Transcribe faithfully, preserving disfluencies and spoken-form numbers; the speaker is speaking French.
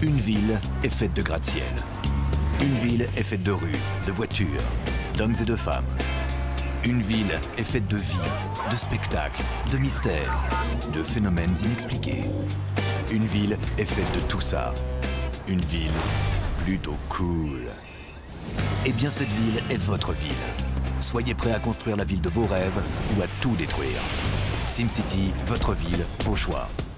Une ville est faite de gratte-ciel. Une ville est faite de rues, de voitures, d'hommes et de femmes. Une ville est faite de vie, de spectacles, de mystères, de phénomènes inexpliqués. Une ville est faite de tout ça. Une ville plutôt cool. Eh bien, cette ville est votre ville. Soyez prêts à construire la ville de vos rêves ou à tout détruire. SimCity, votre ville, vos choix.